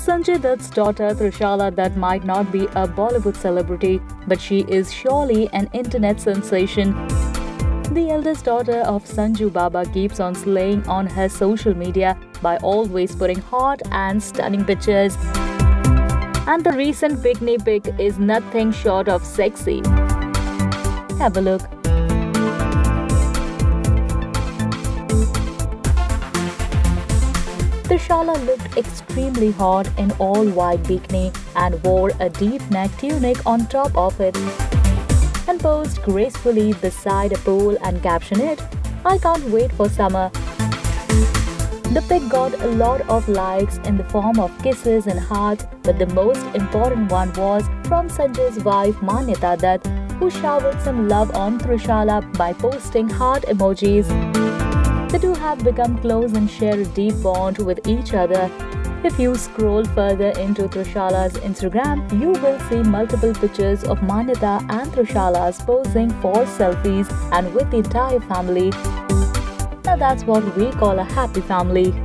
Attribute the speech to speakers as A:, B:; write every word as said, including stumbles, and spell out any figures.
A: Sanjay Dutt's daughter Trishala Dutt might not be a Bollywood celebrity, but she is surely an internet sensation. The eldest daughter of Sanju Baba keeps on slaying on her social media by always putting hot and stunning pictures. And the recent bikini pic is nothing short of sexy. Have a look. Trishala looked extremely hot in all-white bikini and wore a deep neck tunic on top of it, and posed gracefully beside a pool and captioned it, "I can't wait for summer." The pic got a lot of likes in the form of kisses and hearts, but the most important one was from Sanjay's wife Manyata Dutt, who showered some love on Trishala by posting heart emojis. The two have become close and share a deep bond with each other. If you scroll further into Trishala's Instagram, you will see multiple pictures of Manyata and Trishala's posing for selfies and with the entire family. Now that's what we call a happy family.